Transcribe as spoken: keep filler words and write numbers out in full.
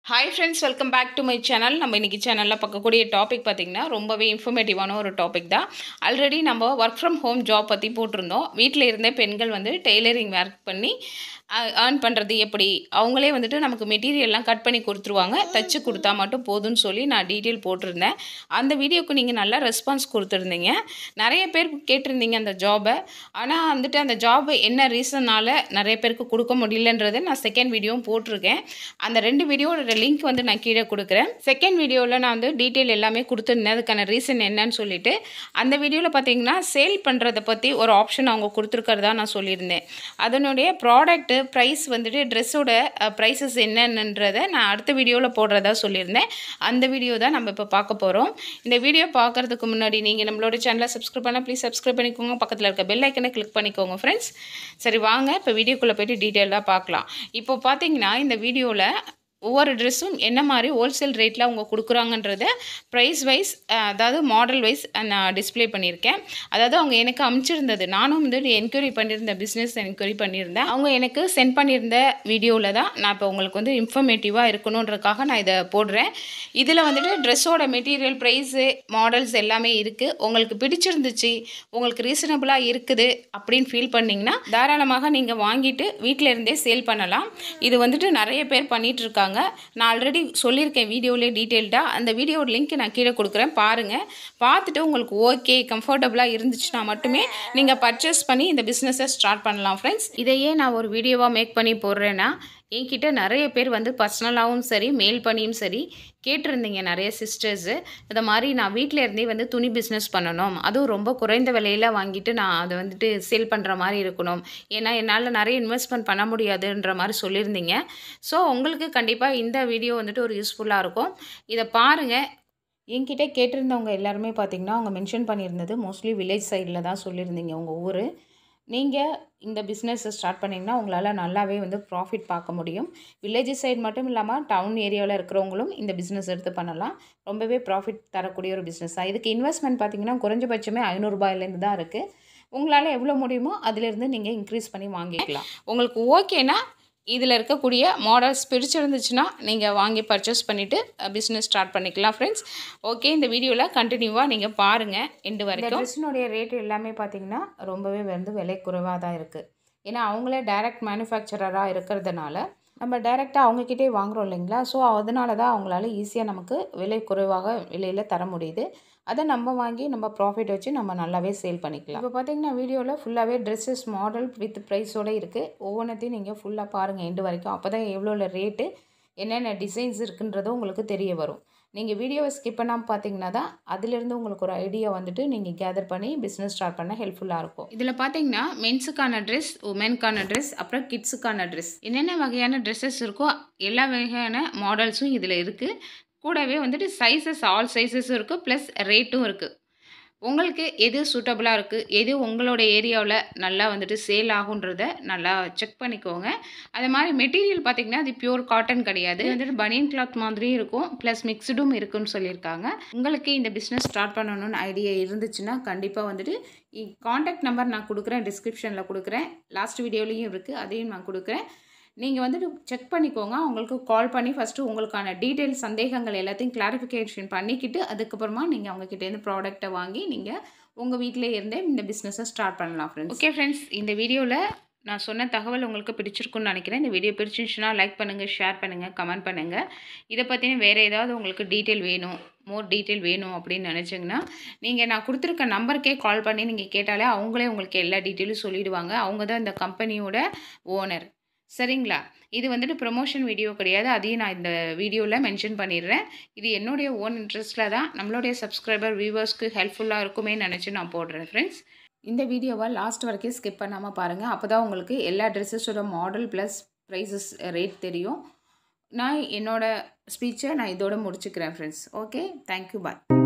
Hi friends, welcome back to my channel. நம்ம இன்னைக்கு சேனல்ல பார்க்கக்கூடிய டாபிக் பார்த்தீங்கன்னா ரொம்பவே இன்ஃபர்மேட்டிவான ஒரு டாபிக் தான். ஆல்ரெடி நம்ம ஒர்க் ஃப்ரம் ஹோம் ஜாப் பற்றி போட்டிருந்தோம். வீட்டில் இருந்தே பெண்கள் வந்து டெய்லரிங் ஒர்க் பண்ணி ஏர்ன் பண்ணுறது எப்படி, அவங்களே வந்துட்டு நமக்கு மெட்டீரியல்லாம் கட் பண்ணி கொடுத்துருவாங்க, தச்சு கொடுத்தா மட்டும் போதும்னு சொல்லி நான் டீட்டெயில் போட்டிருந்தேன். அந்த வீடியோக்கு நீங்கள் நல்லா ரெஸ்பான்ஸ் கொடுத்துருந்தீங்க. நிறைய பேர் கேட்டிருந்தீங்க அந்த ஜாபை. ஆனால் வந்துட்டு அந்த ஜாப் என்ன ரீசனால் நிறைய பேருக்கு கொடுக்க முடியலன்றதை நான் செகண்ட் வீடியோவும் போட்டிருக்கேன். அந்த ரெண்டு வீடியோட லிங்க் வந்து நான் கீழே கொடுக்குறேன். செகண்ட் வீடியோவில் நான் வந்து டீட்டெயில் எல்லாமே கொடுத்துருந்தேன், அதுக்கான ரீசன் என்னன்னு சொல்லிட்டு. அந்த வீடியோவில் பார்த்தீங்கன்னா சேல் பண்ணுறதை பற்றி ஒரு ஆப்ஷன் அவங்க கொடுத்துருக்கிறதா நான் சொல்லியிருந்தேன். அதனுடைய ப்ராடக்ட்டு ப்ரைஸ் வந்துட்டு ட்ரெஸ்ஸோட ப்ரைஸஸ் என்னன்றதை நான் அடுத்த வீடியோவில் போடுறதா சொல்லியிருந்தேன். அந்த வீடியோ தான் நம்ம இப்போ பார்க்க போகிறோம். இந்த வீடியோ பார்க்குறதுக்கு முன்னாடி நீங்கள் நம்மளோட சேனலை சப்ஸ்கிரைப் பண்ணால் ப்ளீஸ் சப்ஸ்கிரைப் பண்ணிக்கோங்க. பக்கத்தில் இருக்க பெல் ஐக்கனை கிளிக் பண்ணிக்கோங்க ஃப்ரெண்ட்ஸ். சரி வாங்க இப்போ வீடியோக்குள்ளே போய்ட்டு டீட்டெயிலாக பார்க்கலாம். இப்போ பார்த்தீங்கன்னா இந்த வீடியோவில் ஒவ்வொரு ட்ரெஸ்ஸும் என்ன மாதிரி ஹோல்சேல் ரேட்டில் அவங்க கொடுக்குறாங்கன்றத ப்ரைஸ் வைஸ், அதாவது மாடல் வைஸ் நான் டிஸ்பிளே பண்ணியிருக்கேன். அதாவது அவங்க எனக்கு அனுப்பிச்சிருந்தது, நானும் வந்து என்கொயரி பண்ணியிருந்தேன், பிஸ்னஸ் என்கொயரி பண்ணியிருந்தேன். அவங்க எனக்கு சென்ட் பண்ணியிருந்த வீடியோவில் தான் நான் இப்போ உங்களுக்கு வந்து இன்ஃபர்மேட்டிவாக இருக்கணுன்றதுக்காக நான் இதை போடுறேன். இதில் வந்துட்டு ட்ரெஸ்ஸோட மெட்டீரியல் ப்ரைஸு மாடல்ஸ் எல்லாமே இருக்குது. உங்களுக்கு பிடிச்சிருந்துச்சு, உங்களுக்கு ரீசனபிளாக இருக்குது அப்படின்னு ஃபீல் பண்ணிங்கன்னா தாராளமாக நீங்கள் வாங்கிட்டு வீட்டில் இருந்தே சேல் பண்ணலாம். இது வந்துட்டு நிறைய பேர் பண்ணிகிட்ருக்காங்க. நான் ஆல்ரெடி சொல்லியிருக்கேன் வீடியோவிலே டீட்டெயில்டாக. அந்த வீடியோட லிங்க் நான் கீழே கொடுக்குறேன், பாருங்கள். பார்த்துட்டு உங்களுக்கு ஓகே கம்ஃபர்டபுளாக இருந்துச்சுன்னா மட்டுமே நீங்கள் பர்ச்சேஸ் பண்ணி இந்த பிஸ்னஸை ஸ்டார்ட் பண்ணலாம் ஃப்ரெண்ட்ஸ். இதையே நான் ஒரு வீடியோவாக மேக் பண்ணி போடுறேன்னா என்கிட்ட நிறைய பேர் வந்து பர்சனலாகவும் சரி மெயில் பண்ணியும் சரி கேட்டிருந்தீங்க நிறைய சிஸ்டர்ஸு. இந்த மாதிரி நான் வீட்டில் இருந்தே வந்து துணி பிஸ்னஸ் பண்ணணும், அதுவும் ரொம்ப குறைந்த விலையில் வாங்கிட்டு நான் அதை வந்துட்டு சேல் பண்ணுற மாதிரி இருக்கணும், ஏன்னா என்னால் நிறைய இன்வெஸ்ட்மெண்ட் பண்ண முடியாதுன்ற மாதிரி சொல்லியிருந்தீங்க. ஸோ உங்களுக்கு கண்டிப்பாக இந்த வீடியோ வந்துட்டு ஒரு யூஸ்ஃபுல்லாக இருக்கும். இதை பாருங்கள். என்கிட்ட கேட்டிருந்தவங்க எல்லாருமே பார்த்திங்கன்னா அவங்க மென்ஷன் பண்ணியிருந்தது மோஸ்ட்லி வில்லேஜ் சைடில் தான் சொல்லியிருந்தீங்க உங்கள் ஊர். நீங்கள் இந்த பிஸ்னஸை ஸ்டார்ட் பண்ணிங்கன்னா உங்களால் நல்லாவே வந்து ப்ராஃபிட் பார்க்க முடியும். வில்லேஜ் சைடு மட்டும் இல்லாமல் டவுன் ஏரியாவில் இருக்கிறவங்களும் இந்த பிஸ்னஸ் எடுத்து பண்ணலாம். ரொம்பவே ப்ராஃபிட் தரக்கூடிய ஒரு பிஸ்னஸ் தான். இதுக்கு இன்வெஸ்ட்மெண்ட் பார்த்திங்கன்னா குறைஞ்சபட்சமே ஐநூறுரூபாயிலேருந்து தான் இருக்குது. உங்களால் எவ்வளோ முடியுமோ அதிலேருந்து நீங்கள் இன்க்ரீஸ் பண்ணி வாங்கிக்கலாம். உங்களுக்கு ஓகேனா இதில் இருக்கக்கூடிய மாடல்ஸ் பிடிச்சிருந்துச்சுன்னா நீங்கள் வாங்கி பர்ச்சேஸ் பண்ணிவிட்டு பிஸ்னஸ் ஸ்டார்ட் பண்ணிக்கலாம் ஃப்ரெண்ட்ஸ். ஓகே, இந்த வீடியோவில் கண்டினியூவாக நீங்கள் பாருங்கள் எண்டு வரைக்கும். ட்ரெஸ்ஸினுடைய ரேட்டு எல்லாமே பார்த்திங்கன்னா ரொம்பவே வந்து விலை குறைவாக தான் இருக்குது. ஏன்னா அவங்களே டைரக்ட் மேனுஃபேக்சரராக இருக்கிறதுனால நம்ம டைரெக்டாக அவங்கக்கிட்டே வாங்குகிறோம் இல்லைங்களா. ஸோ அதனால தான் அவங்களால ஈஸியாக நமக்கு விலை குறைவாக விலையில் தர முடியுது. அதை நம்ம வாங்கி நம்ம ப்ராஃபிட் வச்சு நம்ம நல்லாவே சேல் பண்ணிக்கலாம். இப்போ பார்த்தீங்கன்னா வீடியோவில் ஃபுல்லாகவே ட்ரெஸ்ஸஸ் மாடல் வித் ப்ரைஸோடு இருக்குது. ஒவ்வொன்றத்தையும் நீங்கள் ஃபுல்லாக பாருங்கள் எண்டு வரைக்கும். அப்போ தான் எவ்வளோ ரேட்டு என்னென்ன டிசைன்ஸ் இருக்குன்றதும் உங்களுக்கு தெரிய வரும். நீங்கள் வீடியோவை ஸ்கிப் பண்ணாமல் பார்த்தீங்கன்னா தான் அதிலிருந்து உங்களுக்கு ஒரு ஐடியா வந்துட்டு நீங்கள் கேதர் பண்ணி பிஸ்னஸ் ஸ்டார்ட் பண்ண ஹெல்ப்ஃபுல்லாக இருக்கும். இதில் பார்த்தீங்கன்னா மென்ஸுக்கான ட்ரெஸ், உமனுக்கான ட்ரெஸ், அப்புறம் கிட்ஸுக்கான ட்ரெஸ், என்னென்ன வகையான ட்ரெஸ்ஸஸ் இருக்கோ எல்லா வகையான மாடல்ஸும் இதில் இருக்குது. கூடவே வந்துட்டு சைஸஸ் ஆல் சைஸஸும் இருக்குது, ப்ளஸ் ரேட்டும் இருக்குது. உங்களுக்கு எது சூட்டபுளாக இருக்குது, எது உங்களோட ஏரியாவில் நல்லா வந்துட்டு சேல் ஆகுன்றத நல்லா செக் பண்ணிக்கோங்க. அது மாதிரி மெட்டீரியல் பார்த்திங்கன்னா அது பியூர் காட்டன் கிடையாது, வந்துட்டு பனியன் கிளாத் மாதிரியும் இருக்கும், ப்ளஸ் மிக்ஸ்டும் இருக்குன்னு சொல்லியிருக்காங்க. உங்களுக்கு இந்த பிஸ்னஸ் ஸ்டார்ட் பண்ணணும்னு ஐடியா இருந்துச்சுன்னா கண்டிப்பாக வந்துட்டு கான்டாக்ட் நம்பர் நான் கொடுக்குறேன், டிஸ்கிரிப்ஷனில் கொடுக்குறேன், லாஸ்ட் வீடியோலையும் இருக்குது, அதையும் நான் கொடுக்குறேன். நீங்கள் வந்துட்டு செக் பண்ணிக்கோங்க. அவங்களுக்கு கால் பண்ணி ஃபஸ்ட்டு உங்களுக்கான டீட்டெயில் சந்தேகங்கள் எல்லாத்தையும் கிளாரிஃபிகேஷன் பண்ணிக்கிட்டு அதுக்கப்புறமா நீங்கள் அவங்கக்கிட்டேருந்து ப்ராடக்ட்டை வாங்கி நீங்கள் உங்கள் வீட்டிலே இருந்தே இந்த பிஸ்னஸை ஸ்டார்ட் பண்ணலாம் ஃப்ரெண்ட்ஸ். ஓகே ஃப்ரெண்ட்ஸ், இந்த வீடியோவில் நான் சொன்ன தகவல் உங்களுக்கு பிடிச்சிருக்குன்னு நினைக்கிறேன். இந்த வீடியோ பிடிச்சிருந்துச்சுன்னா லைக் பண்ணுங்கள், ஷேர் பண்ணுங்கள், கமெண்ட் பண்ணுங்கள். இதை பற்றின வேறு ஏதாவது உங்களுக்கு டீட்டெயில் வேணும், மோர் டீட்டெயில் வேணும் அப்படின்னு நினச்சிங்கன்னா நீங்கள் நான் கொடுத்துருக்க நம்பருக்கே கால் பண்ணி நீங்கள் கேட்டாலே அவங்களே உங்களுக்கு எல்லா டீட்டெயிலும் சொல்லிவிடுவாங்க. அவங்க தான் இந்த கம்பெனியோட ஓனர். சரிங்களா? இது வந்துட்டு ப்ரொமோஷன் வீடியோ கிடையாது, அதையும் நான் இந்த வீடியோவில் மென்ஷன் பண்ணிடுறேன். இது என்னுடைய ஓன் இன்ட்ரெஸ்ட்டில் தான் நம்மளுடைய சப்ஸ்கிரைபர் வியூவர்ஸ்க்கு ஹெல்ப்ஃபுல்லாக இருக்குமே நினச்சி நான் போடுறேன் ஃப்ரெண்ட்ஸ். இந்த வீடியோவை லாஸ்ட் வரைக்கும் ஸ்கிப் பண்ணாமல் பாருங்கள். அப்போ தான் உங்களுக்கு எல்லா ட்ரெஸ்ஸஸோட மாடல் ப்ளஸ் ப்ரைஸஸ் ரேட் தெரியும். நான் என்னோடய ஸ்பீச்சை நான் இதோட முடிச்சுக்கிறேன் ஃப்ரெண்ட்ஸ். ஓகே, தேங்க்யூ, பாய்.